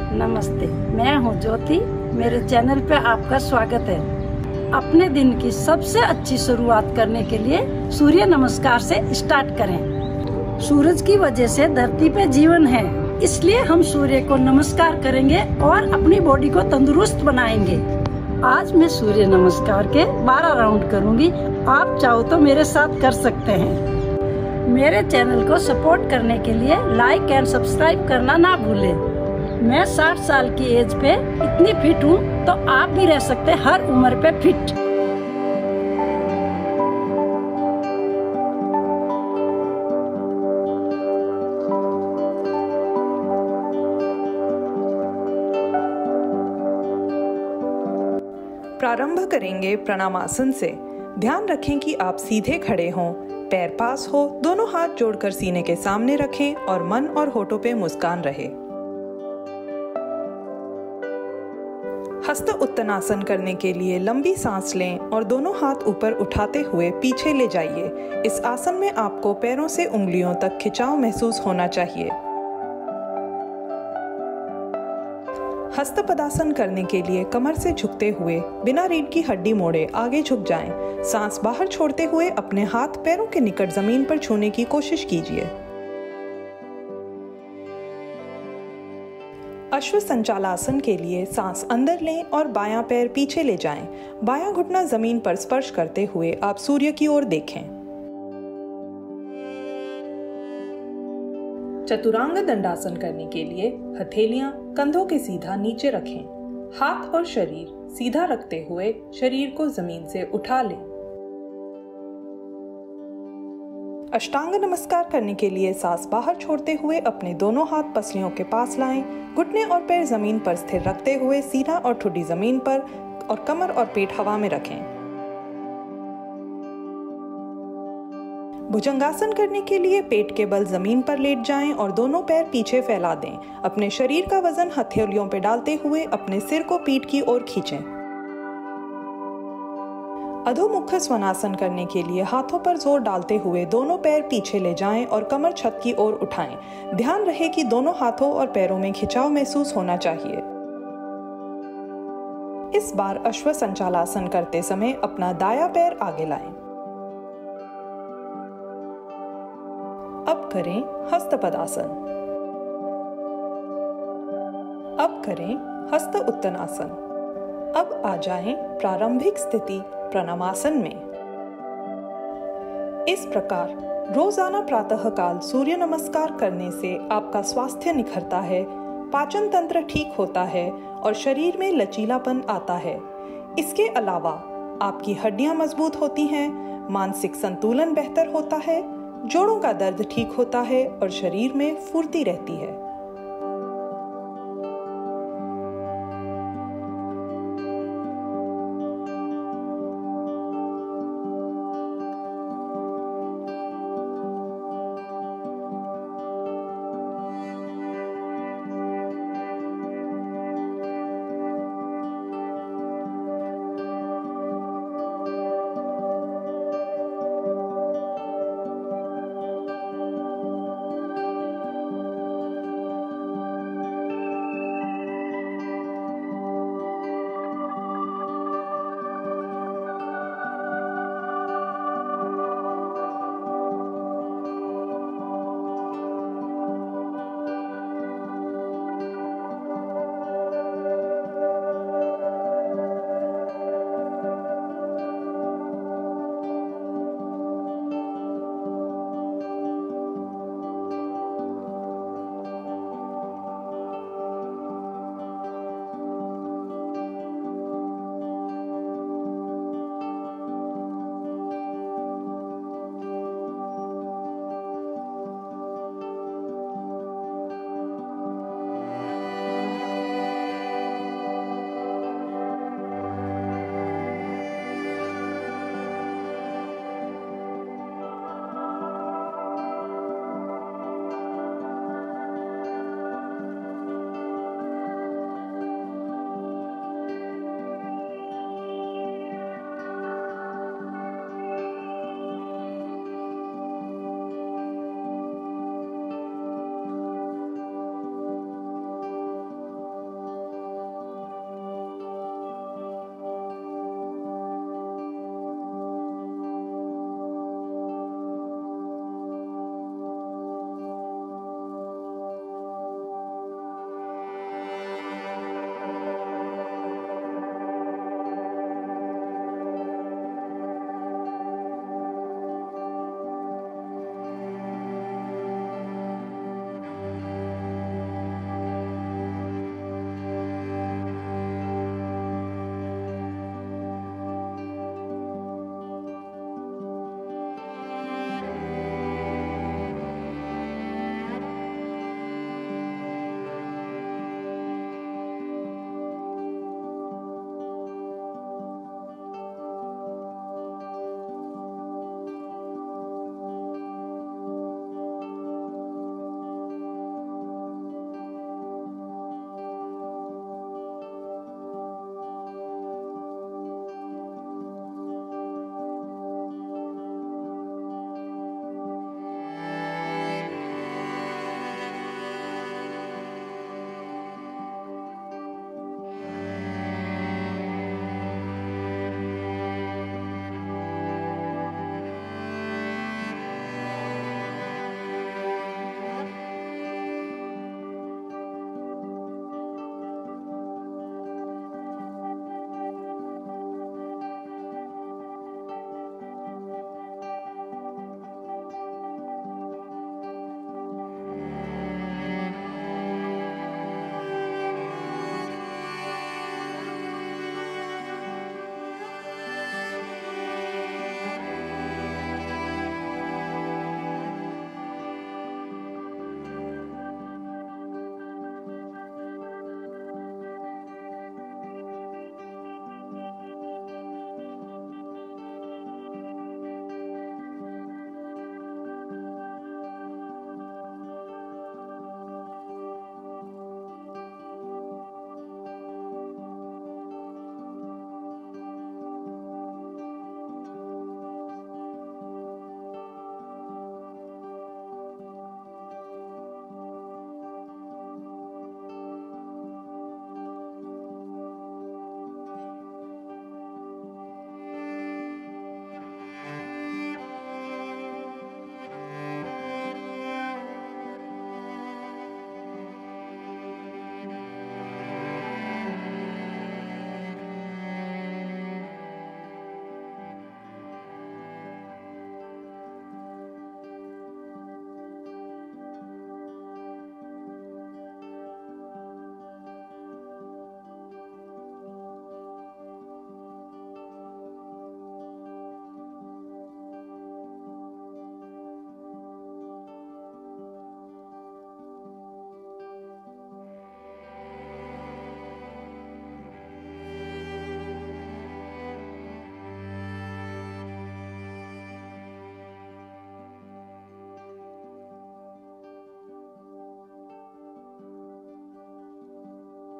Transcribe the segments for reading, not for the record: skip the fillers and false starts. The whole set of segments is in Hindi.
नमस्ते, मैं हूँ ज्योति। मेरे चैनल पे आपका स्वागत है। अपने दिन की सबसे अच्छी शुरुआत करने के लिए सूर्य नमस्कार से स्टार्ट करें। सूरज की वजह से धरती पे जीवन है, इसलिए हम सूर्य को नमस्कार करेंगे और अपनी बॉडी को तंदुरुस्त बनाएंगे। आज मैं सूर्य नमस्कार के 12 राउंड करूंगी। आप चाहो तो मेरे साथ कर सकते हैं। मेरे चैनल को सपोर्ट करने के लिए लाइक एंड सब्सक्राइब करना ना भूलें। मैं 60 साल की एज पे इतनी फिट हूँ, तो आप भी रह सकते हैं हर उम्र पे फिट। प्रारंभ करेंगे प्रणामासन से। ध्यान रखें कि आप सीधे खड़े हों, पैर पास हो, दोनों हाथ जोड़कर सीने के सामने रखें और मन और होठों पे मुस्कान रहे। हस्त उत्तनासन करने के लिए लंबी सांस लें और दोनों हाथ ऊपर उठाते हुए पीछे ले जाइए। इस आसन में आपको पैरों से उंगलियों तक खिंचाव महसूस होना चाहिए। हस्त पदासन करने के लिए कमर से झुकते हुए बिना रीढ़ की हड्डी मोड़े आगे झुक जाएं। सांस बाहर छोड़ते हुए अपने हाथ पैरों के निकट जमीन पर छूने की कोशिश कीजिए। अश्व संचालासन के लिए सांस अंदर लें और बायां पैर पीछे ले जाएं। बायां घुटना जमीन पर स्पर्श करते हुए आप सूर्य की ओर देखें। चतुरांग दंडासन करने के लिए हथेलियां कंधों के सीधा नीचे रखें। हाथ और शरीर सीधा रखते हुए शरीर को जमीन से उठा लें। अष्टांग नमस्कार करने के लिए सांस बाहर छोड़ते हुए अपने दोनों हाथ पसलियों के पास लाएं। घुटने और पैर जमीन पर स्थिर रखते हुए सीना और ठुड्डी जमीन पर और कमर और पेट हवा में रखें। भुजंगासन करने के लिए पेट के बल जमीन पर लेट जाएं और दोनों पैर पीछे फैला दें। अपने शरीर का वजन हथेलियों पर डालते हुए अपने सिर को पीठ की ओर खींचें। अधोमुख स्वनासन करने के लिए हाथों पर जोर डालते हुए दोनों पैर पीछे ले जाएं और कमर छत की ओर उठाएं। ध्यान रहे कि दोनों हाथों और पैरों में खिंचाव महसूस होना चाहिए। इस बार अश्व संचालासन करते समय अपना दायां पैर आगे लाएं। अब करें हस्त पदासन। अब करें हस्त उत्तनासन। अब आ जाएं प्रारंभिक स्थिति प्रणामासन में। इस प्रकार रोजाना प्रातःकाल सूर्य नमस्कार करने से आपका स्वास्थ्य निखरता है, पाचन तंत्र ठीक होता है और शरीर में लचीलापन आता है। इसके अलावा आपकी हड्डियां मजबूत होती हैं, मानसिक संतुलन बेहतर होता है, जोड़ों का दर्द ठीक होता है और शरीर में फुर्ती रहती है।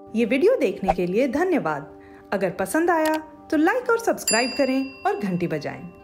ये वीडियो देखने के लिए धन्यवाद। अगर पसंद आया तो लाइक और सब्सक्राइब करें और घंटी बजाएं।